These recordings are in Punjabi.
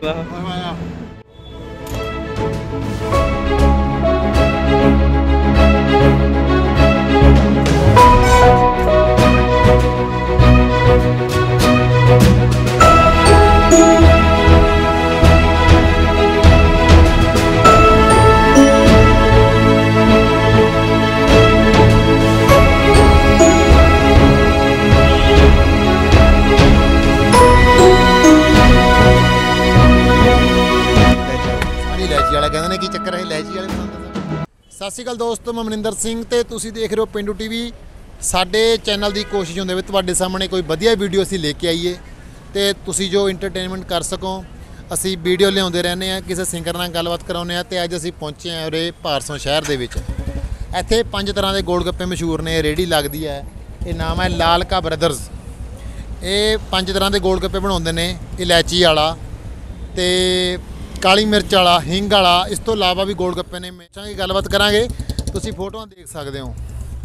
सत श्री अकाल दोस्तों, मैं मनिंदर सिंह ते तुसीं देख रहे हो पेंडू टीवी। साडे चैनल की कोशिश होंदे वी तुहाडे सामने कोई वधिया वीडियो असीं लेके आईए ते तुसीं जो इंटरटेनमेंट कर सको। असीं वीडियो लिआउंदे रहने आ, किसी सिंगर नाल गलबात कराउने आ ते अज असीं पहुंचे हैं उरे भारसों शहर दे विच। इत्थे 5 तरह के गोल गप्पे मशहूर ने, रेहड़ी लगदी है। ये नाम है लालका ब्रदर्स। ये 5 तरह के गोल गप्पे बनाउंदे ने, इलायची वाला ते काली मिर्च वाला, हिंग वाला, इस तो इलावा भी गोल गप्पे ने। की गलबात करांगे, तुसीं फोटोआं देख सकते हो।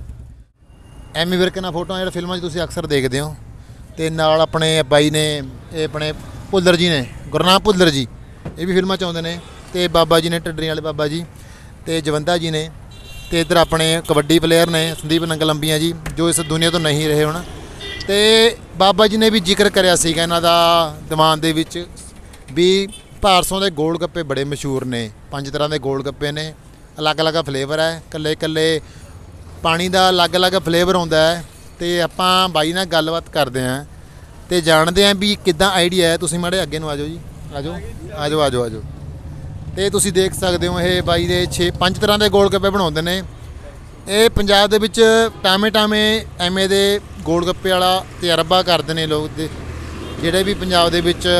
एमी विर्क नाल फोटोआं जिहड़ियां फिल्मां 'च तुसीं अक्सर देखते हो। ते नाल अपने बाई ने, ये अपने भुल्लर जी ने, गुरनाम भुल्लर जी, ये भी फिल्मां च आउंदे ने। ते बाबा जी ने, ढड्डरियां वाले बाबा जी, ते जवंदा जी ने। ते इधर अपने कबड्डी प्लेयर ने संदीप नंगलंबिया जी, जो इस दुनिया तो नहीं रहे हुण। ते बाबा जी ने भी जिक्र करिया सीगा इन्हां दा दीवान दे विच भी भारसों के गोल गप्पे बड़े मशहूर ने। 5 तरह के गोल गप्पे ने, अलग अलग फ्लेवर है, कल्ले कल्ले पानी का अलग अलग फ्लेवर आता है। तो आपां बाई नाल गलबात करते हैं तो जानते हैं भी किद्दां आइडिया है। तुसीं माड़े अगे नूं आ जाओ जी, आ जाओ आ जाओ आ जाओ आ जाओ। तो तुसीं देख सकते हो, ये बाई दे 5 तरह के गोल गप्पे बनाउंदे ने। ये पंजाब दे विच टामे टामे एवें दे गोल गप्पे वाला तजर्बा करते हैं लोग, जिहड़े भी पंजाब दे विच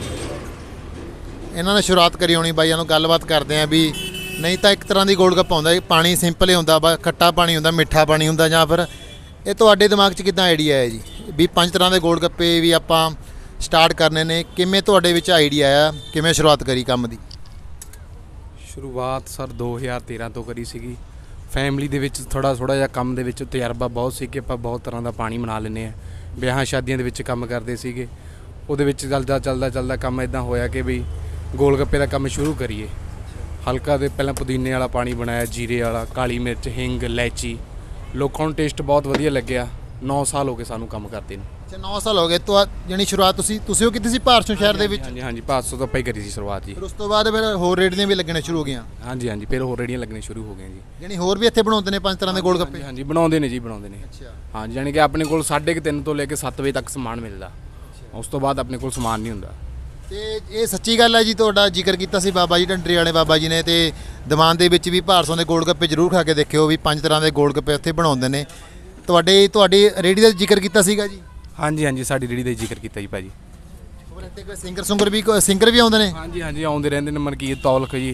इन्होंने शुरुआत करी होनी। बाइया गलबात करते हैं भी नहीं तो एक तरह की गोल गप्पा होंदा, पानी सिंपल ही होंदा, खट्टा पानी होंदा, मिठा पानी होंदा, जां फिर ये तुहाडे दिमाग 'च किद्दां आइडिया है जी भी 5 तरह के गोल गप्पे भी आपां स्टार्ट करने ने? किवें तुहाडे विच आइडिया आया, किवें शुरुआत करी काम की? शुरुआत सर 2013 तो करी सीगी। फैमिली दे विच थोड़ा जिहा काम दे विच तजर्बा बहुत सी कि आपां बहुत तरह का पानी बना लैंदे आ। विआहां शादियां दे विच काम करदे सीगे, उहदे विच चलदा काम इदां होया कि भी गोल गप्पे का काम शुरू करिए। हल्का तो पहले पुदीने वाला पानी बनाया, जीरे वाला, काली मिर्च, हिंग, इलायची। लोगों को टेस्ट बहुत वधिया लग्या। 9 साल हो गए सानू काम करते हैं। अच्छा, 9 साल हो गए तो यानी शुरुआत तुसीं कीती सी भारसों शहर दे विच? हाँ जी, भारसों तो ਆਪਾਂ ਹੀ करी सी शुरुआत जी। फिर उस तो बाद फिर होर रेहड़ियां भी लगने शुरू हो गई? हाँ जी, फिर होर रेहड़ियां लगने शुरू हो गई जी। यानी होर भी इत्थे बनाउंदे ने 5 तरह के गोल गप्पे? हाँ जी, बनाउंदे ने जी, बनाउंदे ने। अच्छा, हाँ जी, यानी कि अपने कोल 3:30 तो लेके 7 बजे तक समान मिलदा। उस तो बाद अपने कोल समान नहीं हुंदा। ਤੇ ਇਹ ਸੱਚੀ ਗੱਲ ਹੈ ਜੀ। ਤੁਹਾਡਾ ਜ਼ਿਕਰ ਕੀਤਾ ਸੀ ਬਾਬਾ ਜੀ ਢੰਡਰੀ ਵਾਲੇ ਬਾਬਾ ਜੀ ਨੇ, ਤੇ ਦੀਵਾਨ ਦੇ ਵਿੱਚ ਵੀ ਭਾਰਸੋਂ ਦੇ ਗੋਲ ਗੱਪੇ ਜ਼ਰੂਰ ਖਾ ਕੇ ਦੇਖਿਓ ਵੀ 5 ਤਰ੍ਹਾਂ ਦੇ ਗੋਲ ਗੱਪੇ ਉੱਥੇ ਬਣਾਉਂਦੇ ਨੇ। ਤੁਹਾਡੀ ਰੇਹੜੀ ਦਾ ਜ਼ਿਕਰ ਕੀਤਾ ਸੀਗਾ ਜੀ? ਹਾਂਜੀ, ਸਾਡੀ ਰੇਹੜੀ ਦਾ ਜ਼ਿਕਰ ਕੀਤਾ ਜੀ ਭਾਜੀ। ਹੋਰ ਇੱਥੇ ਕੋਈ ਸਿੰਗਰ ਵੀ ਆਉਂਦੇ ਨੇ? ਹਾਂਜੀ, ਆਉਂਦੇ ਰਹਿੰਦੇ ਨੇ। ਮਨਕੀਰਤ ਤੌਲਖ ਜੀ,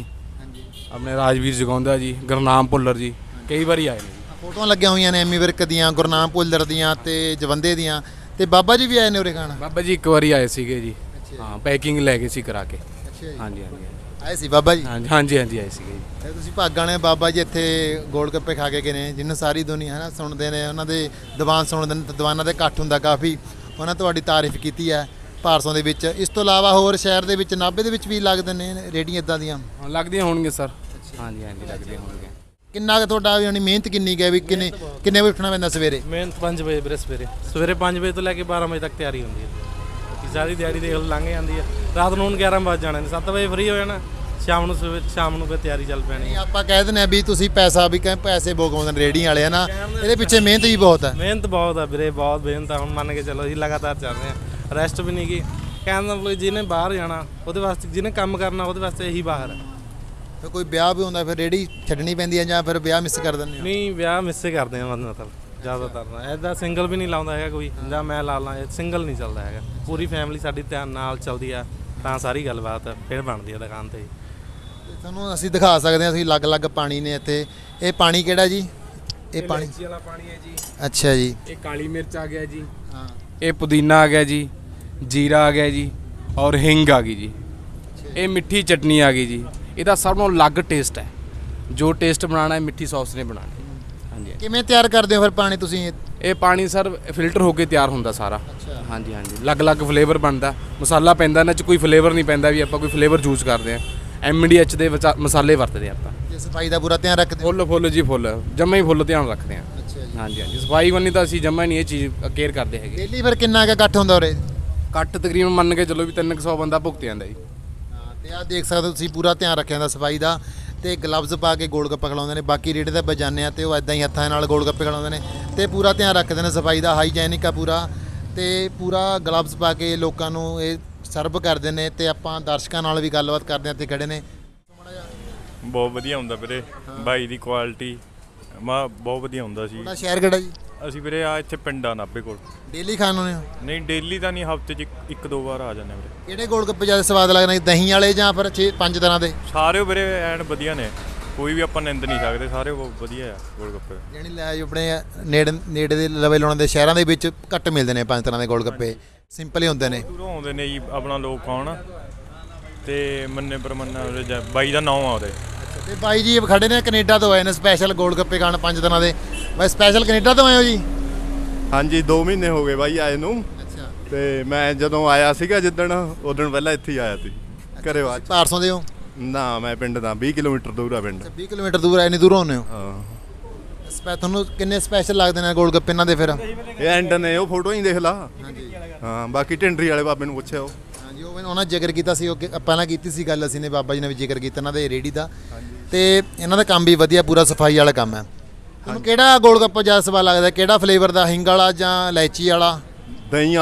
ਆਪਣੇ ਰਾਜਵੀਰ ਜਗਾਉਂਦਾ ਜੀ, ਗੁਰਨਾਮ ਭੁੱਲਰ ਜੀ, ਕਈ ਵਾਰੀ ਆਏ ਨੇ। ਫੋਟੋਆਂ ਲੱਗੀਆਂ ਹੋਈਆਂ ਨੇ ਐਮੀ ਵਿਰਕ ਦੀਆਂ, ਗੁਰਨਾਮ ਭੁੱਲਰ ਦੀਆਂ ਤੇ ਜਵੰਦੇ ਦੀਆਂ, ਤੇ ਬਾਬਾ ਜੀ ਵੀ ਆਏ ਨੇ ਉਰੇ ਖਾਣ? ਬਾਬਾ ਜੀ ਇੱਕ ਵਾਰੀ ਆਏ ਸੀਗੇ ਜੀ। हाँ, पैकिंग लै गए सी करा के। हाँ जी आए सी बाबा जी? हाँ जी आए सी जी। तुसीं भागां ने बाबा जी इत्थे गोल गप्पे खा के गए ने, जिन्होंने सारी दुनिया है ना सुनते हैं, उन्होंने दीवान सुनते हैं, दीवाना दे इकट्ठ हुंदा काफ़ी। उन्होंने तुहाडी तारीफ कीती है भारसों दे विच। इस तो इलावा होर शहर दे विच नाभे दे विच भी लगदे ने रेहड़ियां इदां दियां? लगदियां होणगीਆਂ सर। हाँ जी लगदियां होणगीਆਂ। किन्ना क तुहाडा यानी मेहनत किन्नी है भी किन्ने बजे उठना पैंदा सवेरे? मेहनत 5 बजे सवेरे 5 बजे तो लैके 12 बजे तक तैयारी होंदी है। सारी दिहाड़ी देख लंघ जाती है। रात ਨੂੰ 11 ਵਜ ਜਾਣੇ ਨੇ, 7 ਵਜੇ ਫਰੀ ਹੋ ਜਾਣਾ, ਸ਼ਾਮ ਨੂੰ ਫਿਰ ਤਿਆਰੀ ਚੱਲ ਪੈਣੀ। ਆਪਾਂ ਕਹਿ ਦਿੰਦੇ ਆ ਵੀ ਤੁਸੀਂ ਪੈਸਾ ਵੀ ਪੈਸੇ ਬੋਗਾਉਂਦੇ ਨੇ ਰੇਹੜੀਆਂ ਵਾਲੇ, ਹੈ ਨਾ? ਇਹਦੇ ਪਿੱਛੇ ਮਿਹਨਤ ਵੀ ਬਹੁਤ ਹੈ। ਮਿਹਨਤ ਬਹੁਤ ਹੈ ਵੀਰੇ, ਬਹੁਤ ਮਿਹਨਤ ਹੈ। ਹੁਣ ਮੰਨ ਕੇ ਚੱਲੋ ਜੀ, ਲਗਾਤਾਰ ਚੱਲ ਰਹੇ ਹਾਂ, ਰੈਸਟ ਵੀ ਨਹੀਂ ਗੀ। ਕਹਿਣ ਦਾ ਮਤਲਬ ਜਿਹਨੇ ਬਾਹਰ ਜਾਣਾ ਉਹਦੇ ਵਾਸਤੇ, ਜਿਹਨੇ ਕੰਮ ਕਰਨਾ ਉਹਦੇ ਵਾਸਤੇ ਇਹੀ ਬਾਹਰ ਹੈ। ਫਿਰ ਕੋਈ ਵਿਆਹ ਵੀ ਹੁੰਦਾ ਫਿਰ ਰੇਹੜੀ ਛੱਡਣੀ ਪੈਂਦੀ ਹੈ ਜਾਂ ਫਿਰ ਵਿਆਹ ਮਿਸ ਕਰ ਦਿੰਦੇ? ਨਹੀਂ, ਵਿਆਹ ਮਿਸ ਕਰਦੇ ਆ ਮਤਲਬ ਜ਼ਿਆਦਾਤਰ। ਇੱਦਾਂ ਸਿੰਗਲ ਵੀ ਨਹੀਂ ਲਾਉਂਦਾ ਹੈਗਾ ਕੋਈ, ਜਾਂ ਮੈਂ ਲਾ ਲਾਂ, ਸਿੰਗਲ ਨਹੀਂ ਚੱਲਦਾ ਹੈਗਾ। ਪੂਰੀ ਫੈਮਿਲੀ ਸਾਡੀ ਧਿਆਨ ਨਾਲ ਚੱਲਦੀ ਆ ਤਾਂ ਸਾਰੀ ਗੱਲਬਾਤ ਫਿਰ ਬਣਦੀ ਆ ਦੁਕਾਨ 'ਤੇ। ਤੁਹਾਨੂੰ ਅਸੀਂ ਦਿਖਾ ਸਕਦੇ ਹਾਂ, ਅਸੀਂ ਅਲੱਗ-ਅਲੱਗ ਪਾਣੀ ਨੇ ਇੱਥੇ। ਇਹ ਪਾਣੀ ਕਿਹੜਾ ਜੀ? ਇਹ ਪਾਣੀ ਵਾਲਾ ਪਾਣੀ ਹੈ ਜੀ। ਅੱਛਾ ਜੀ। ਇਹ ਕਾਲੀ ਮਿਰਚ ਆ ਗਿਆ ਜੀ। ਹਾਂ, ਇਹ ਪੁਦੀਨਾ ਆ ਗਿਆ ਜੀ, जीरा आ गया जी और हिंग आ गई जी। ये मिठी चटनी आ गई जी। ਇਹਦਾ ਸਭ ਨੂੰ ਅਲੱਗ ਟੇਸਟ ਹੈ। ਜੋ ਟੇਸਟ ਬਣਾਉਣਾ ਹੈ ਮਿੱਠੀ ਸੌਸ ਨੇ ਬਣਾਉਣੀ। ਹਾਂਜੀ। ਕਿਵੇਂ ਤਿਆਰ ਕਰਦੇ ਹੋ ਫਿਰ ਪਾਣੀ ਤੁਸੀਂ? ਇਹ ਪਾਣੀ ਸਰ ਫਿਲਟਰ ਹੋ ਕੇ ਤਿਆਰ ਹੁੰਦਾ ਸਾਰਾ। ਹਾਂਜੀ ਹਾਂਜੀ, ਅਲੱਗ-ਅਲੱਗ ਫਲੇਵਰ ਬਣਦਾ, ਮਸਾਲਾ ਪੈਂਦਾ ਇਹਨਾਂ 'ਚ, ਕੋਈ ਫਲੇਵਰ ਨਹੀਂ ਪੈਂਦਾ ਵੀ ਆਪਾਂ ਕੋਈ ਫਲੇਵਰ ਯੂਜ਼ ਕਰਦੇ ਆ। MDH ਦੇ ਮਸਾਲੇ ਵਰਤਦੇ ਆਪਾਂ। ਤੇ ਸਫਾਈ ਦਾ ਪੂਰਾ ਧਿਆਨ ਰੱਖਦੇ ਹੋ? ਫੁੱਲ ਜੀ ਫੁੱਲ, ਜਮਾ ਹੀ ਫੁੱਲ ਧਿਆਨ ਰੱਖਦੇ ਆ। ਅੱਛਾ ਜੀ। ਹਾਂਜੀ ਹਾਂਜੀ, ਸਫਾਈ ਬੰਨੀ ਤਾਂ ਅਸੀਂ ਜਮਾ ਨਹੀਂ ਇਹ ਚੀਜ਼ ਕੇਅਰ ਕਰਦੇ ਹੈਗੇ। ਡੇਲੀ ਫਿਰ ਕਿੰਨਾ ਕੁ ਇਕੱਠ ਹੁੰਦਾ ਉਰੇ? ਘੱਟ ਤਕਰੀਬਨ ਮੰਨ ਕੇ ਚੱਲੋ ਵੀ 300 ਬੰਦਾ ਭੁਗਤ ਜਾਂਦਾ ਜੀ। ਹਾਂ, ਤੇ ਆਹ ਦੇਖ ਸਕਦੇ ਹੋ ਤੁਸੀਂ, ਪੂਰਾ ਧਿਆਨ ਰੱਖਿਆ ਜਾਂਦਾ ਸਫਾਈ ਦਾ। ਤੇ ਗਲਵਜ਼ ਪਾ ਕੇ ਗੋਲ ਗੱਪੇ ਖਿਲਾਉਂਦੇ ਨੇ। ਬਾਕੀ ਰੇੜੇ ਤੇ ਬਜਾਨੇ ਆ ਤੇ ਉਹ ਇਦਾਂ ਹੀ ਹੱਥਾਂ ਨਾਲ ਗੋਲ ਗੱਪੇ ਖਿਲਾਉਂਦੇ ਨੇ ਤੇ ਪੂਰਾ ਧਿਆਨ ਰੱਖਦੇ ਨੇ ਸਫਾਈ ਦਾ, ਹਾਈਜੈਨਿਕ ਆ ਪੂਰਾ। ਤੇ ਪੂਰਾ ਗਲਵਜ਼ ਪਾ ਕੇ ਲੋਕਾਂ ਨੂੰ ਇਹ ਸਰਵ ਕਰਦੇ ਨੇ। ਤੇ ਆਪਾਂ ਦਰਸ਼ਕਾਂ ਨਾਲ ਵੀ ਗੱਲਬਾਤ ਕਰਦੇ ਆ, ਇੱਥੇ ਖੜੇ ਨੇ। ਬਹੁਤ ਵਧੀਆ ਹੁੰਦਾ ਵੀਰੇ, ਬਾਈ ਦੀ ਕੁਆਲਿਟੀ ਬਹੁਤ ਵਧੀਆ ਹੁੰਦਾ ਸੀ। ਤੁਹਾਡਾ ਸ਼ਹਿਰ ਕਿਹੜਾ ਜੀ? ਅਸੀਂ ਵੀਰੇ ਆ ਇੱਥੇ ਪਿੰਡ ਆ ਨਾਭੇ ਕੋਲ। ਡੇਲੀ ਖਾਣ ਆਉਂਦੇ ਹੋ? ਨਹੀਂ ਡੇਲੀ ਤਾਂ ਨਹੀਂ, ਹਫਤੇ 'ਚ ਇੱਕ ਦੋ ਵਾਰ ਆ ਜਾਂਦੇ ਵੀਰੇ। ਕਿਹੜੇ ਗੋਲ ਗੱਪੇ ਜ਼ਿਆਦਾ ਸਵਾਦ ਲੱਗਦੇ ਨੇ, ਦਹੀਂ ਵਾਲੇ ਜਾਂ ਫਿਰ 5 ਤਰ੍ਹਾਂ ਦੇ? ਸਾਰੇ ਵੀਰੇ ਐਨ ਵਧੀਆ ਨੇ, ਕੋਈ ਵੀ ਆਪਾਂ ਨਿੰਦ ਨਹੀਂ ਸਕਦੇ, ਸਾਰੇ ਬਹੁਤ ਵਧੀਆ ਆ ਗੋਲ ਗੱਪੇ। ਯਾਨੀ ਲੈ ਆਪਣੇ ਨੇੜੇ ਦੇ ਲਵੇ ਲਾਉਣ ਦੇ ਸ਼ਹਿਰਾਂ ਦੇ ਵਿੱਚ ਘੱਟ ਮਿਲਦੇ ਨੇ 5 ਤਰ੍ਹਾਂ ਦੇ ਗੋਲ ਗੱਪੇ, ਸਿੰਪਲ ਹੀ ਹੁੰਦੇ ਨੇ। ਦੂਰੋਂ ਆਉਂਦੇ ਨੇ ਜੀ ਆਪਣਾ ਲੋਕ ਖਾਣ, ਤੇ ਮੰਨੇ ਪਰਮੰਨਾ ਬਾਈ ਦਾ ਨਾਮ ਆ ਉਹਦੇ। ਤੇ ਬਾਈ ਜੀ ਖੜੇ ਨੇ, ਕੈਨੇਡਾ ਤੋਂ ਆਏ ਨੇ ਸਪੈਸ਼ਲ ਗੋਲ ਗੱਪੇ ਖਾਣ 5 ਤਰ੍ਹਾਂ ਦੇ। ਬਾਈ ਸਪੈਸ਼ਲ ਕੈਨੇਡਾ ਤੋਂ ਆਏ ਹੋ ਜੀ? ਹਾਂਜੀ 2 ਮਹੀਨੇ ਹੋ ਗਏ ਬਾਈ ਆਏ ਨੂੰ। ਅੱਛਾ। ਤੇ ਮੈਂ ਜਦੋਂ ਆਇਆ ਸੀਗਾ ਜਿੱਦਣ, ਉਦੋਂ ਪਹਿਲਾਂ ਇੱਥੇ ਹੀ ਆਇਆ ਸੀ ਘਰੇ ਬਾਅਦ। ਭਾਰਸੋਂ ਦੇ ਹੋ? ਨਾ ਮੈਂ ਪਿੰਡ ਦਾ 20 ਕਿਲੋਮੀਟਰ ਦੂਰ ਆ ਪਿੰਡ। 20 ਕਿਲੋਮੀਟਰ ਦੂਰ ਆਏ, ਨਹੀਂ ਦੂਰੋਂ ਆਉਂਦੇ ਹੋ? ਹਾਂ। ਤੁਹਾਨੂੰ ਕਿੰਨੇ ਸਪੈਸ਼ਲ ਲੱਗਦੇ ਨੇ ਗੋਲ ਗੱਪੇ ਇਹਨਾਂ ਦੇ ਫਿਰ? ਇਹ ਐਂਡ ਨੇ, ਉਹ ਫੋਟੋ ਹੀ ਦੇਖ ਲਾ। ਹਾਂ ਬਾਕੀ ਢਿੰਡਰੀ ਵਾਲੇ ਬਾਬੇ ਨੂੰ ਪੁੱਛਿਆ ਉਹ। ਹਾਂਜੀ, ਉਹ ਉਹਨਾਂ ਜ਼ਿਕਰ ਕੀਤਾ ਸੀ, ਉਹ ਪਹਿਲਾਂ ਕੀਤੀ ਸੀ ਗੱਲ ਅਸੀਂ ਨੇ, ਬਾਬਾ ਜੀ ਨੇ ਵੀ ਜ਼ਿਕਰ ਕੀਤਾ ਇਹਨਾਂ ਦੇ ਰੇਹੜੀ ਦਾ। ਤੇ ਇਹਨਾਂ ਦਾ ਕੰਮ ਵੀ ਵਧੀਆ, ਪੂਰਾ ਸਫਾਈ ਵਾਲਾ ਕੰਮ ਹੈ। ਤੁਹਾਨੂੰ ਕਿਹੜਾ ਗੋਲ ਗੱਪਾ ਜ਼ਿਆਦਾ ਸਵਾਦ ਲੱਗਦਾ, ਕਿਹੜਾ ਫਲੇਵਰ ਦਾ, ਹਿੰਗ ਵਾਲਾ ਜਾਂ ਇਲਾਇਚੀ ਵਾਲਾ? ਦਹੀਂ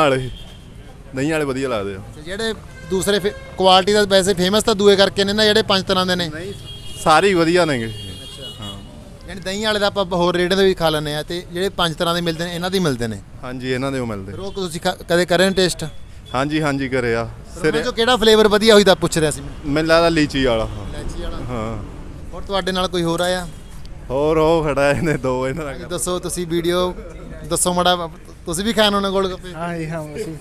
ਵਾਲੇ ਵਧੀਆ ਲੱਗਦੇ ਆ। ਤੇ ਜਿਹੜੇ ਦੂਸਰੇ ਕੁਆਲਿਟੀ ਦਾ ਵੈਸੇ ਫੇਮਸ ਤਾਂ ਦੂਏ ਕਰਕੇ ਨੇ ਨਾ, ਜਿਹੜੇ 5 ਤਰ੍ਹਾਂ ਦੇ ਨੇ? ਨਹੀਂ ਸਾਰੇ ਹੀ ਵਧੀਆ ਨੇਗੇ। ਹਾਂ ਯਾਨੀ ਦਹੀਂ ਵਾਲੇ ਦਾ ਆਪਾਂ ਹੋਰ ਰੇੜੇ ਦੇ ਵੀ ਖਾ ਲੈਂਦੇ ਆ, ਤੇ ਜਿਹੜੇ 5 ਤਰ੍ਹਾਂ ਦੇ ਮਿਲਦੇ ਨੇ ਇਹਨਾਂ ਦੇ ਮਿਲਦੇ ਨੇ? ਹਾਂਜੀ ਇਹਨਾਂ ਦੇ ਉਹ ਮਿਲਦੇ। ਫਿਰ ਉਹ ਤੁਸੀਂ ਕਦੇ ਕਰੇ ਨੇ ਟੇਸਟ? ਹਾਂਜੀ ਕਰਿਆ। ਸਿਰੇ ਜੋ ਕਿਹੜਾ ਫਲੇਵਰ ਵਧੀਆ ਹੋਈ ਤਾਂ ਪੁੱਛ ਰਿਹਾ ਸੀ ਮੈਂ। ਮੈਨੂੰ ਲੱਗਦਾ ਲੀਚੀ ਵਾਲਾ। ਇਲਾਇਚੀ ਵਾਲਾ। ਹਾਂ। ਹੋਰ ਤੁਹਾਡੇ ਨਾਲ ਕੋਈ ਹੋਰ ਆਇਆ? ਹੋਰ ਉਹ ਖੜਾ ਇਹਨੇ 2 ਇਹਨਾਂ ਦਾ। ਦੱਸੋ ਤੁਸੀਂ ਵੀਡੀਓ ਦੱਸੋ ਮਾੜਾ, ਤੁਸੀਂ ਵੀ ਖਾਣ ਹੋਣੇ ਗੋਲ ਗੱਪੇ? हाँ जी हाँ उसी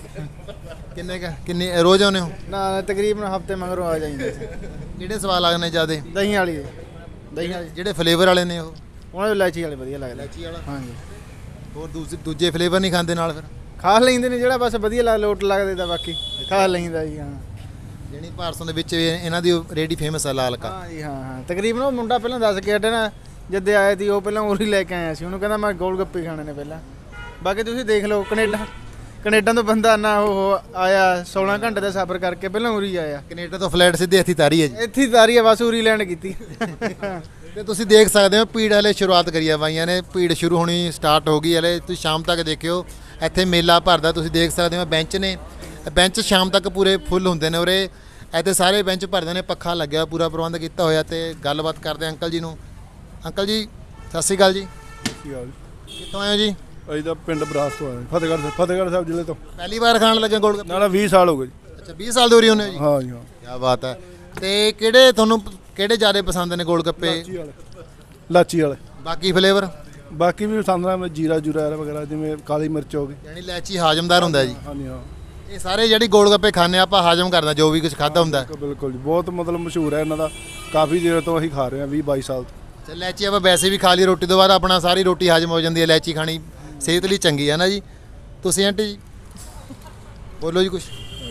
ਕਿੰਨੇ ਰੋਜ਼ ਆਉਂਦੇ ਹੋ? ना तकरीबन हफ्ते मगरों आ जाएंगे। ਕਿਹੜੇ ਸਵਾਦ ਲੱਗਦੇ ਨੇ ਜ਼ਿਆਦੇ? दही वाली ਜਿਹੜੇ ਫਲੇਵਰ ਵਾਲੇ ਨੇ ਉਹ? ਉਹਨਾਂ ਦੇ ਇਲਾਇਚੀ ਵਾਲੇ ਵਧੀਆ ਲੱਗਦੇ। ਇਲਾਇਚੀ ਵਾਲਾ। ਹਾਂਜੀ ਹੋਰ ਦੂਜੇ ਫਲੇਵਰ ਨਹੀਂ ਖਾਂਦੇ ਨਾਲ ਫਿਰ? ਖਾ ਲੈਂਦੇ ਨੇ, ਜਿਹੜਾ ਬਸ ਵਧੀਆ ਲੋਟ ਲੱਗਦੇ ਤਾਂ ਬਾਕੀ ਖਾ ਲੈਂਦਾ ਜੀ। ਹਾਂ ਜਿਹੜੀ ਭਾਰਸੋਂ ਦੇ ਵਿੱਚ ਇਹਨਾਂ ਦੀ ਰੇਡੀ ਫੇਮਸ ਹੈ ਲਾਲ ਕਾ। ਹਾਂ ਜੀ ਹਾਂ ਤਕਰੀਬਨ ਉਹ ਮੁੰਡਾ ਪਹਿਲਾਂ ਦੱਸ ਕੇ ਹਟੇ ਨਾ, ਜਦੇ ਆਏ ਸੀ ਉਹ ਪਹਿਲਾਂ ਉਰੀ ਲੈ ਕੇ ਆਇਆ ਸੀ, ਉਹਨੂੰ ਕਹਿੰਦਾ ਮੈਂ ਗੋਲ ਗੱਪੇ ਖਾਣੇ ਨੇ ਪਹਿਲਾਂ। ਬਾਕੀ ਤੁਸੀਂ ਦੇਖ ਲਓ, ਕੈਨੇਡਾ ਤੋਂ ਬੰਦਾ ਨਾ ਉਹ ਆਇਆ 16 ਘੰਟੇ ਦਾ ਸਫ਼ਰ ਕਰਕੇ, ਪਹਿਲਾਂ ਉਰੀ ਆਇਆ। ਕੈਨੇਡਾ ਤੋਂ ਫਲਾਈਟ ਸਿੱਧੀ ਇੱਥੇ ਤਾਰੀ ਹੈ ਜੀ? ਇੱਥੇ ਹੀ ਤਾਰੀ ਆ, ਬਸ ਉਰੀ ਲੈਂਡ ਕੀਤੀ। ਤੇ ਤੁਸੀਂ ਦੇਖ ਸਕਦੇ ਹੋ ਭੀੜ ਹਲੇ ਸ਼ੁਰੂਆਤ ਕਰੀ ਆ ਬਾਈਆਂ ਨੇ, ਭੀੜ ਸ਼ੁਰੂ ਹੋਣੀ ਸਟਾਰਟ ਹੋ ਗਈ ਹਲੇ। ਤੁਸੀਂ ਸ਼ਾਮ ਤੱਕ ਦੇਖਿਓ ਇੱਥੇ ਮੇਲਾ ਭਰਦਾ, ਤੁਸੀਂ ਦੇਖ ਸਕਦੇ ਹੋ। ਬੈਂਚ ਨੇ, ਬੈਂਚ ਸ਼ਾਮ ਤੱਕ ਪੂਰੇ ਫੁੱਲ ਹੁੰਦੇ ਨੇ ਉਰੇ। ਇੱਥੇ ਸਾਰੇ ਬੈਂਚ ਭਰਦੇ ਨੇ, ਪੱਖਾ ਲੱਗਿਆ, ਪੂਰਾ ਪ੍ਰਬੰਧ ਕੀਤਾ ਹੋਇਆ। ਤੇ ਗੱਲਬਾਤ ਕਰਦੇ ਅੰਕਲ ਜੀ ਨੂੰ। ਅੰਕਲ ਜੀ ਸਤਿ ਸ਼੍ਰੀ ਅਕਾਲ ਜੀ। ਕਿੱਥੋਂ ਆਏ ਹੋ ਜੀ? ਅਸੀਂ ਤਾਂ ਪਿੰਡ ਬਰਾਸ ਤੋਂ ਆਏ, ਫਤਿਹਗੜ੍ਹ ਸਾਹਿਬ ਜ਼ਿਲ੍ਹੇ ਤੋਂ। ਪਹਿਲੀ ਵਾਰ ਖਾਣ ਲੱਗੇ ਗੋਲ ਗੱਪੇ? ਨਾਲ 20 ਸਾਲ ਹੋ ਗਏ ਜੀ। ਅੱਛਾ 20 ਸਾਲ ਦੇ ਉਰੀ ਹੁੰਦੇ ਹੋ ਜੀ? ਹਾਂ ਜੀ ਹਾਂ। ਕੀ ਬਾਤ ਹੈ। ਤੇ ਕਿਹੜੇ ਤੁਹਾਨੂੰ ਕਿਹੜੇ ਜ਼ਿਆਦਾ ਪਸੰਦ ਨੇ ਗੋਲ ਗੱਪੇ? ਲਾਚੀ ਵਾਲੇ। ਬਾਕੀ ਫਲੇਵਰ? ਬਾਕੀ ਵੀ ਪਸੰਦ ਆ, ਜੀਰਾ ਜੂਰਾ ਵਗੈਰਾ, ਜਿਵੇਂ ਕਾਲੀ ਮਿਰਚ ਹੋ ਗਈ। ਯਾਨੀ ਇਲਾਇਚੀ ਹਾਜ਼ਮਦਾਰ ਹੁੰਦਾ ਜੀ? ਹਾਂਜੀ ਹਾਂ। ਇਹ ਸਾਰੇ ਜਿਹੜੀ ਗੋਲ ਗੱਪੇ ਖਾਂਦੇ ਆਪਾਂ ਹਾਜ਼ਮ ਕਰਦਾ ਜੋ ਵੀ ਕੁਝ ਖਾਦਾ ਹੁੰਦਾ? ਬਿਲਕੁਲ ਜੀ, ਬਹੁਤ ਮਤਲਬ ਮਸ਼ਹੂਰ ਹੈ ਇਹਨਾਂ ਦਾ, ਕਾਫੀ ਦੇਰ ਤੋਂ ਅਸੀਂ ਖਾ ਰਹੇ ਹਾਂ, 20-22 ਸਾਲ ਤੋਂ। ਤੇ ਇਲਾਇਚੀ ਆਪਾਂ ਵੈਸੇ ਵੀ ਖਾ ਲਈ ਰੋਟੀ ਤੋਂ ਬਾਅਦ, ਆਪਣਾ ਸਾਰੀ ਰੋਟੀ ਹਾਜ਼ਮ ਹੋ ਜਾਂਦੀ ਹੈ। ਇਲਾਇਚੀ ਖਾਣੀ ਸਿਹਤ ਲਈ ਚੰਗੀ ਹੈ ਨਾ ਜੀ? ਤੁਸੀਂ ਆਂਟੀ ਜੀ ਬੋਲੋ ਜੀ ਕੁਝ।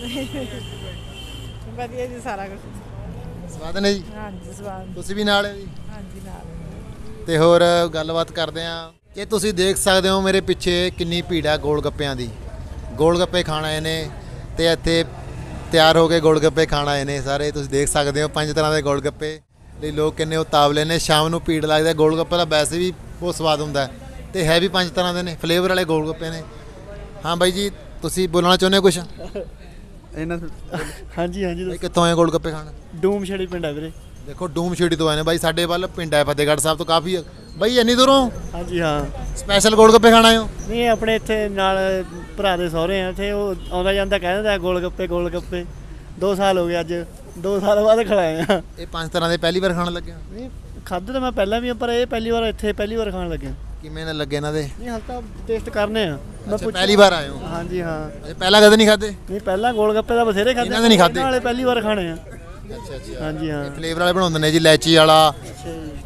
ਵਧੀਆ ਜੀ, ਸਾਰਾ ਕੁਝ ਸਵਾਦ ਨੇ ਜੀ? ਹਾਂਜੀ ਸਵਾਦ। ਤੁਸੀਂ ਵੀ ਨਾਲ ਹੈ ਜੀ? ਹਾਂਜੀ ਨਾਲ। ਤੇ ਹੋਰ ਗੱਲਬਾਤ ਕਰਦੇ ਆ। ਇਹ ਤੁਸੀਂ ਦੇਖ ਸਕਦੇ ਹੋ ਮੇਰੇ ਪਿੱਛੇ ਕਿੰਨੀ ਭੀੜ ਹੈ ਗੋਲ ਗੱਪਿਆਂ ਦੀ। ਗੋਲ ਗੱਪੇ ਖਾਣ ਆਏ ਨੇ ਤੇ ਇੱਥੇ ਤਿਆਰ ਹੋ ਕੇ ਗੋਲ ਗੱਪੇ ਖਾਣ ਆਏ ਨੇ ਸਾਰੇ। ਤੁਸੀਂ ਦੇਖ ਸਕਦੇ ਹੋ 5 ਤਰ੍ਹਾਂ ਦੇ ਗੋਲ ਗੱਪੇ ਲਈ ਲੋਕ ਕਿੰਨੇ ਉਤਾਵਲੇ ਨੇ। ਸ਼ਾਮ ਨੂੰ ਭੀੜ ਲੱਗਦਾ। ਗੋਲ ਗੱਪੇ ਦਾ ਵੈਸੇ ਵੀ ਬਹੁਤ ਸਵਾਦ ਹੁੰਦਾ ਤੇ ਹੈ ਵੀ 5 ਤਰ੍ਹਾਂ ਦੇ ਨੇ, ਫਲੇਵਰ ਵਾਲੇ ਗੋਲ ਗੱਪੇ ਨੇ। ਹਾਂ ਬਾਈ ਜੀ ਤੁਸੀਂ ਬੋਲਣਾ ਚਾਹੁੰਦੇ ਹੋ ਕੁਝ? ਇਹਨਾਂ ਹਾਂਜੀ ਬਾਈ ਕਿੱਥੋਂ ਆਏ ਗੋਲ ਗੱਪੇ ਖਾਣ? ਡੂਮ ਛੜੀ ਪਿੰਡ ਹੈ ਵੀਰੇ। ਦੇਖੋ ਡੂਮ ਛੇੜੀ ਤੋਂ ਆਏ ਨੇ ਬਾਈ, ਸਾਡੇ ਵੱਲ ਪਿੰਡ ਹੈ ਫਤਿਹਗੜ੍ਹ ਸਾਹਿਬ ਤੋਂ ਕਾਫੀ। ਬਾਈ ਇੰਨੀ ਦੂਰੋਂ ਹਾਂਜੀ ਹਾਂ। ਸਪੈਸ਼ਲ ਗੋਲ ਗੱਪੇ ਖਾਣ ਆਏ ਹੋ? ਨਹੀਂ ਆਪਣੇ ਇੱਥੇ ਨਾਲ ਭਰਾ ਦੇ ਸਹੁਰੇ ਆ ਇੱਥੇ, ਉਹ ਆਉਂਦਾ ਜਾਂਦਾ ਕਹਿ ਦਿੰਦਾ ਗੋਲ ਗੱਪੇ। 2 ਸਾਲ ਹੋ ਗਏ, ਅੱਜ 2 ਸਾਲ ਬਾਅਦ ਖੜਾਏ ਆ। ਇਹ 5 ਤਰ੍ਹਾਂ ਦੇ ਪਹਿਲੀ ਵਾਰ ਖਾਣ ਲੱਗੇ? ਨਹੀਂ ਖਾਧੇ ਤਾਂ ਮੈਂ ਪਹਿਲਾਂ ਵੀ, ਪਰ ਇਹ ਪਹਿਲੀ ਵਾਰ ਖਾਣ ਲੱਗਿਆ। ਕਿਵੇਂ ਨੇ ਲੱਗੇ ਇਹਨਾਂ ਦੇ? ਨਹੀਂ ਹਾਲ ਤਾਂ ਟੇਸਟ ਕਰਨੇ ਆ। ਮੈਂ ਪਹਿਲੀ ਵਾਰ ਆਏ ਹੋ? ਹਾਂਜੀ ਹਾਂ। ਇਹ ਪਹਿਲਾਂ ਕਦੇ ਨਹੀਂ ਖਾਦੇ? ਨਹੀਂ ਪਹਿਲਾਂ ਗੋਲ ਗੱਪੇ ਦਾ ਬਥੇਰੇ ਖਾਦੇ, ਇਹਨਾਂ ਦੇ ਨਹੀਂ ਖਾਧੇ? ਨਾਲੇ ਪਹਿਲੀ ਵਾਰ ਖਾਣੇ ਆ। ਅੱਛਾ ਹਾਂਜੀ ਹਾਂ। ਫਲੇਵਰ ਵਾਲੇ ਬਣਾਉਂਦੇ ਨੇ ਜੀ, ਇਲਾਇਚੀ ਵਾਲਾ,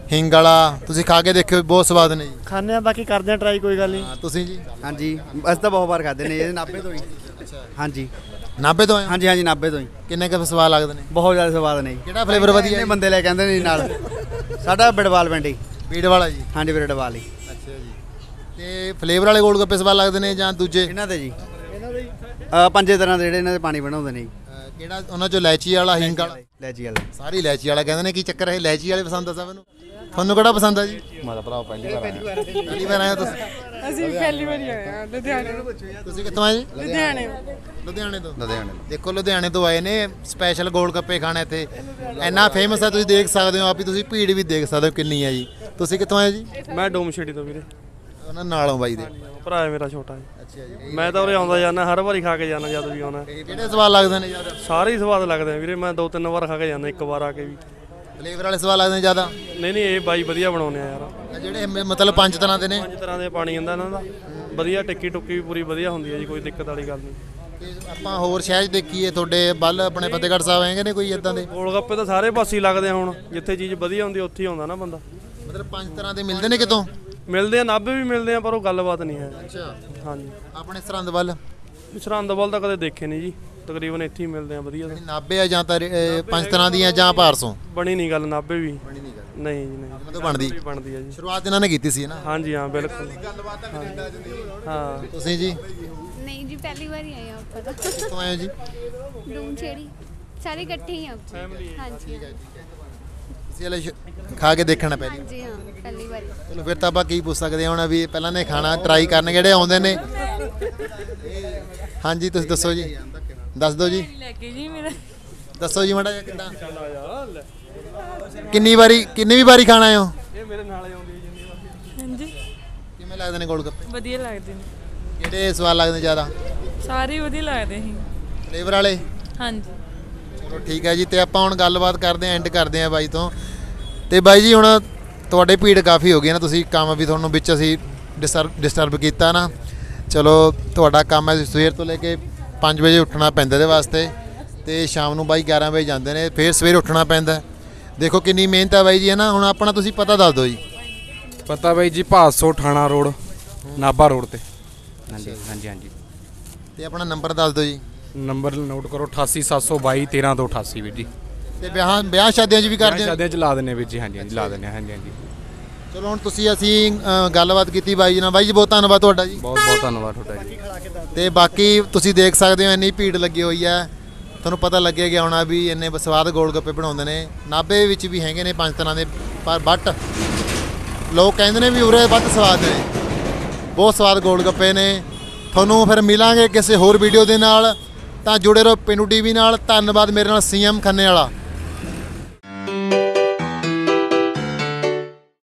ਹਿੰਗ ਵਾਲਾ ਤੁਸੀਂ ਖਾ ਕੇ ਦੇਖਿਓ ਬਹੁਤ ਸਵਾਦ ਨੇ ਜੀ। ਖਾਣੇ ਆ, ਬਾਕੀ ਕਰਦੇ ਆ ਟਰਾਈ, ਕੋਈ ਗੱਲ ਨਹੀਂ। ਹਾਂ, ਤੁਸੀਂ ਜੀ ਹਾਂਜੀ ਅਸੀਂ ਤਾਂ ਬਹੁਤ ਵਾਰ ਖਾਦੇ ਨੇ ਇਹ ਨਾਭੇ ਤੋਂ ਹੀ। ਹਾਂਜੀ ਨਾਭੇ ਤੋਂ ਆਏ ਹੋ? ਹਾਂਜੀ ਹਾਂਜੀ ਨਾਭੇ ਤੋਂ ਹੀ। ਕਿੰਨੇ ਕੁ ਸਵਾਦ ਲੱਗਦੇ ਨੇ? ਬਹੁਤ ਜ਼ਿਆਦਾ ਸਵਾਦ ਨੇ ਜੀ। ਕਿਹੜਾ ਫਲੇਵਰ ਵਧੀਆ ਇੰਨੇ ਜੀ? ਬੰਦੇ ਲੈ ਕੇ ਆਂਦੇ ਨੇ ਜੀ ਨਾਲ। ਸਾਡਾ ਬਿੜਵਾਲ ਪਿੰਡ ਹੀ। ਬੀੜ ਵਾਲਾ ਜੀ। ਹਾਂਜੀ ਬਿੜਵਾਲ ਹੀ। ਅੱਛਾ ਜੀ। ਤੇ ਫਲੇਵਰ ਵਾਲੇ ਗੋਲ ਗੱਪੇ ਸਵਾਦ ਲੱਗਦੇ ਨੇ ਜਾਂ ਦੂਜੇ? ਇਹਨਾਂ ਦੇ ਜੀ ਪੰਜੇ ਤਰ੍ਹਾਂ ਦੇ ਜਿਹੜੇ ਇਹਨਾਂ ਦੇ ਪਾਣੀ ਬਣਾਉਂਦੇ ਨੇ ਜੀ। ਕਿਹੜਾ ਉਹਨਾਂ ਚੋਂ ਇਲਾਇਚੀ ਵਾਲਾ, ਹਿੰਗ ਵਾਲਾ? ਲੈਚੀ ਵਾਲਾ। ਸਾਰੀ ਇਲਾਇਚੀ ਵਾਲਾ ਕਹਿੰਦੇ ਨੇ, ਕੀ ਚੱਕਰ ਹੈ? ਇਲਾਇਚੀ ਵਾਲੇ ਪਸੰਦ ਆ ਸਭ ਨੂੰ। ਤੁਹਾਨੂੰ ਕਿਹੜਾ ਪਸੰਦ ਆ ਜੀ? ਮੈਂ ਤਾਂ ਭਰਾ ਪਹਿਲੀ ਵਾਰ ਆਇਆ। ਪਹਿਲੀ ਵਾਰ ਆਏ ਹੋ ਤੁਸੀਂ? ਅਸੀਂ ਪਹਿਲੀ ਵਾਰੀ ਆਏ ਹਾਂ ਲੁਧਿਆਣੇ ਤੁਸੀਂ ਕਿੱਥੋਂ ਆਏ ਜੀ? ਲੁਧਿਆਣੇ ਲੁਧਿਆਣੇ ਤੋਂ। ਲੁਧਿਆਣੇ ਦੇਖੋ ਲੁਧਿਆਣੇ ਤੋਂ ਆਏ ਨੇ ਸਪੈਸ਼ਲ ਗੋਲ ਗੱਪੇ ਖਾਣ ਇੱਥੇ। ਇੰਨਾ ਫੇਮਸ ਹੈ, ਤੁਸੀਂ ਦੇਖ ਸਕਦੇ ਹੋ ਆਪ ਹੀ, ਤੁਸੀਂ ਭੀੜ ਵੀ ਦੇਖ ਸਕਦੇ ਹੋ ਕਿੰਨੀ ਹੈ ਜੀ। ਤੁਸੀਂ ਕਿੱਥੋਂ ਆਏ ਜੀ? ਮੈਂ ਡੋਮਛੇੜੀ ਤੋਂ ਵੀਰੇ, ਉਹਨਾਂ ਨਾਲੋਂ ਬਾਈ ਦੇ। ਭਰਾ ਹੈ ਮੇਰਾ ਛੋਟਾ ਜੀ। ਅੱਛਾ ਜੀ। ਮੈਂ ਤਾਂ ਉਰੇ ਆਉਂਦਾ ਜਾਂਦਾ, ਹਰ ਵਾਰੀ ਖਾ ਕੇ ਜਾਂਦਾ ਜਦ ਵੀ ਆਉਣਾ। ਕਿਹੜੇ ਸਵਾਦ ਲੱਗਦੇ ਨੇ ਜ਼ਿਆਦਾ? ਸਾਰੇ ਹੀ ਸਵਾਦ ਲੱਗਦੇ ਆ ਵੀਰੇ, ਮੈਂ 2-3 ਵਾਰ ਖਾ ਕੇ ਜਾਂਦਾ, ਇੱਕ ਵਾਰ ਆ ਕੇ ਵੀ। ਫਲੇਵਰ ਵਾਲੇ ਸਵਾਦ ਲੱਗਦੇ ਨੇ ਜ਼ਿਆਦਾ? ਨਹੀਂ ਇਹ ਬਾਈ ਵਧੀਆ ਬਣਾਉਂਦੇ ਆ ਯਾਰ। ਜਿਹੜੇ ਮਤਲਬ 5 ਤਰ੍ਹਾਂ ਦੇ ਨੇ? 5 ਤਰ੍ਹਾਂ ਦੇ ਪਾਣੀ ਹੁੰਦਾ ਇਹਨਾਂ ਦਾ, ਵਧੀਆ ਟਿੱਕੀ ਟੁੱਕੀ ਵੀ ਪੂਰੀ ਵਧੀਆ ਹੁੰਦੀ ਹੈ ਜੀ, ਕੋਈ ਦਿੱਕਤ ਵਾਲੀ ਗੱਲ ਨਹੀਂ। ਤੇ ਆਪਾਂ ਹੋਰ ਸ਼ਹਿਰ 'ਚ ਦੇਖੀਏ, ਤੁਹਾਡੇ ਵੱਲ ਆਪਣੇ ਫਤਿਹਗੜ੍ਹ ਸਾਹਿਬ ਹੈਗੇ ਨੇ ਕੋਈ ਇਦਾਂ ਦੇ? ਗੋਲ ਗੱਪੇ ਤਾਂ ਸਾਰੇ ਪਾਸੇ ਹੀ ਲੱਗਦੇ ਆ ਹੁਣ, ਜਿੱਥੇ ਚੀਜ਼ ਵਧੀਆ ਹੁੰਦੀ ਉੱਥੇ ਹੀ ਆਉਂਦਾ ਨਾ ਬੰਦਾ। ਮਤਲਬ 5 ਤਰ੍ਹਾਂ ਦੇ ਮਿਲਦੇ ਨੇ ਕਿਤੋਂ? ਮਿਲਦੇ ਆ, ਨਾਭੇ ਵੀ ਮਿਲਦੇ ਆ, ਪਰ ਉਹ ਗੱਲਬਾਤ ਨਹੀਂ ਹੈ। ਅੱਛਾ। ਹਾਂਜੀ। ਆਪਣੇ ਸਰਹੰਦ ਵੱਲ? ਸਰਹੰਦ ਵੱਲ ਤਾਂ ਕਦੇ ਦੇਖੇ ਨਹੀਂ ਜੀ, ਤਕਰੀਬਨ ਇੱਥੇ ਹੀ ਮਿਲਦੇ ਆ ਵਧੀਆ। ਨਾਭੇ ਆ ਜਾਂ ਤਾਂ 5 ਤਰ੍ਹਾਂ ਦੀਆਂ ਜਾਂ ਭਾਰਸੋਂ? ਬਣੀ ਨਹੀਂ ਗੱਲ ਨਾਭੇ ਵੀ। ਬਣੀ ਨਹੀਂ ਗੱਲ। ਨਹੀਂ ਜੀ ਨਹੀਂ, ਮਤਲਬ ਬਣਦੀ ਬਣਦੀ ਆ ਜੀ। ਸ਼ੁਰੂਆਤ ਇਹਨਾਂ ਨੇ ਕੀਤੀ ਸੀ ਨਾ? ਹਾਂਜੀ ਹਾਂ ਬਿਲਕੁਲ। ਹਾਂ ਤੁਸੀਂ ਜੀ? ਨਹੀਂ ਜੀ ਪਹਿਲੀ ਵਾਰ ਹੀ ਆਏ ਆ ਉੱਪਰ। ਕਿੱਥੋਂ ਆਏ ਹੋ ਜੀ? ਡੂਮਛੇੜੀ ਸਾਰੇ ਇਕੱਠੇ ਹੀ ਆ ਫੈਮਿਲੀ। ਹਾਂਜੀ ਤੁਸੀਂ ਹਲੇ ਖਾ ਕੇ ਦੇਖਣਾ ਪਹਿਲੀ? ਹਾਂਜੀ ਹਾਂ ਪਹਿਲੀ ਵਾਰੀ। ਚਲੋ ਫਿਰ ਤਾਂ ਆਪਾਂ ਕੀ ਪੁੱਛ ਸਕਦੇ ਹਾਂ ਹੁਣ, ਵੀ ਪਹਿਲਾਂ ਨੇ ਖਾਣਾ ਟਰਾਈ ਕਰਨ ਜਿਹੜੇ ਆਉਂਦੇ ਨੇ। ਹਾਂਜੀ ਤੁਸੀਂ ਦੱਸੋ ਜੀ, ਦੱਸ ਦਿਓ ਜੀ। ਲੈ ਕੇ ਜੀ ਮੇਰਾ ਦੱਸੋ ਜੀ ਮਾੜਾ ਜਿਹਾ ਕਿੱਦਾਂ, ਕਿੰਨੀ ਵਾਰੀ ਖਾਣਾ ਆਏ ਹੋ? ਇਹ ਮੇਰੇ ਨਾਲ ਆਉਂਦੀ ਹੈ ਜਿੰਨੀ ਵਾਰ। ਹਾਂਜੀ ਕਿਵੇਂ ਲੱਗਦੇ ਨੇ ਗੋਲ ਗੱਪੇ? ਵਧੀਆ ਲੱਗਦੇ ਨੇ, ਕਿਹੜੇ ਸਵਾਦ ਲੱਗਦੇ ਨੇ ਜ਼ਿਆਦਾ? ਸਾਰੇ ਵਧੀਆ ਲੱਗਦੇ ਸੀ। ਫਲੇਵਰ ਵਾਲੇ? ਹਾਂਜੀ ਚਲੋ ਠੀਕ ਹੈ ਜੀ। ਤੇ ਆਪਾਂ ਹੁਣ ਗੱਲਬਾਤ ਕਰਦੇ ਆਂ, ਐਂਡ ਕਰਦੇ ਆਂ ਬਾਈ ਤੋਂ। ਤੇ ਬਾਈ ਜੀ ਹੁਣ ਤੁਹਾਡੇ ਭੀੜ ਕਾਫੀ ਹੋ ਗਈ ਨਾ, ਤੁਸੀਂ ਕੰਮ ਵੀ ਤੁਹਾਨੂੰ ਵਿੱਚ ਅਸੀਂ ਡਿਸਟਰਬ ਕੀਤਾ ਨਾ। ਚਲੋ ਤੁਹਾਡਾ ਕੰਮ ਹੈ, ਸਵੇਰ ਤੋਂ ਲੈ ਕੇ 5 ਵਜੇ ਉੱਠਣਾ ਪੈਂਦਾ ਇਹਦੇ ਵਾਸਤੇ, ਤੇ ਸ਼ਾਮ ਨੂੰ ਬਾਈ 11 ਵਜੇ ਜਾਂਦੇ ਨੇ, ਫਿਰ ਸਵੇਰੇ ਉੱਠਣਾ ਪੈਂਦਾ। ਦੇਖੋ ਕਿੰਨੀ ਮਿਹਨਤ ਹੈ ਬਾਈ ਜੀ, ਹੈ ਨਾ। ਹੁਣ ਆਪਣਾ ਤੁਸੀਂ ਪਤਾ ਦੱਸ ਦਿਓ ਜੀ। ਪਤਾ ਬਾਈ ਜੀ, ਭਾਦਸੋਂ ਠਾਣਾ ਰੋਡ, ਨਾਭਾ ਰੋਡ ਤੇ। ਹਾਂਜੀ ਹਾਂਜੀ ਹਾਂਜੀ। ਤੇ ਆਪਣਾ ਨੰਬਰ ਦੱਸ ਦਿਓ ਜੀ। ਨੰਬਰ ਨੋਟ ਕਰੋ 88722 13288 ਵੀਰ ਜੀ। ਤੇ ਵਿਆਹ ਸ਼ਾਦੀਆਂ 'ਚ ਵੀ ਕਰਦੇ ਹੋ? ਸ਼ਾਦੀਆਂ 'ਚ ਲਾ ਦਿੰਦੇ ਵੀਰ ਜੀ। ਹਾਂਜੀ ਹਾਂਜੀ ਲਾ ਦਿੰਦੇ। ਹਾਂਜੀ ਹਾਂਜੀ। ਚਲੋ ਹੁਣ ਅਸੀਂ ਗੱਲਬਾਤ ਕੀਤੀ ਬਾਈ ਜੀ ਨਾਲ। ਬਾਈ ਜੀ ਬਹੁਤ ਧੰਨਵਾਦ ਤੁਹਾਡਾ ਜੀ। ਬਹੁਤ ਬਹੁਤ ਧੰਨਵਾਦ ਤੁਹਾਡਾ ਜੀ। ਤੇ ਬਾਕੀ ਤੁਸੀਂ ਦੇਖ ਸਕਦੇ ਹੋ ਇੰਨੀ ਭੀੜ ਲੱਗੀ ਹੋਈ ਹੈ, ਤੁਹਾਨੂੰ ਪਤਾ ਲੱਗੇਗਾ ਹੋਣਾ ਵੀ ਇੰਨੇ ਸਵਾਦ ਗੋਲ ਗੱਪੇ ਬਣਾਉਂਦੇ ਨੇ। ਨਾਭੇ ਵਿੱਚ ਵੀ ਹੈਗੇ ਨੇ 5 ਤਰ੍ਹਾਂ ਦੇ, ਪਰ ਬਟ ਲੋਕ ਕਹਿੰਦੇ ਨੇ ਵੀ ਉਰੇ ਵੱਧ ਸਵਾਦ ਨੇ, ਬਹੁਤ ਸਵਾਦ ਗੋਲ ਗੱਪੇ ਨੇ। ਤੁਹਾਨੂੰ ਫਿਰ ਮਿਲਾਂਗੇ ਕਿਸੇ ਹੋਰ ਵੀਡੀਓ ਦੇ ਨਾਲ, ਤਾਂ ਜੁੜੇ ਰਹੋ ਪੇਂਡੂ ਟੀਵੀ ਨਾਲ। ਧੰਨਵਾਦ ਮੇਰੇ ਨਾਲ CM ਖੰਨੇ ਵਾਲਾ।